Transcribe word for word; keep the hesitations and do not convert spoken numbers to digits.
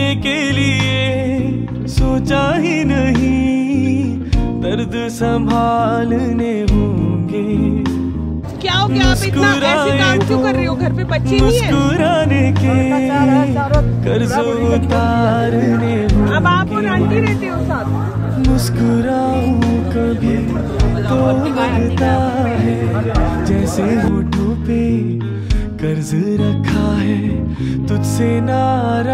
के लिए सोचा ही नहीं, दर्द संभालने होंगे। क्या हो गया, आप इतना ऐसे काम क्यों कर रहे हो? घर पे बच्चे नहीं है? मुस्कुराने के कर्ज उतारने होंगे। अब आप और आंटी रहते हो साथ। मुस्कुराऊं कभी तो लगता है जैसे होठों पे कर्ज रखा है, तुझसे नाराज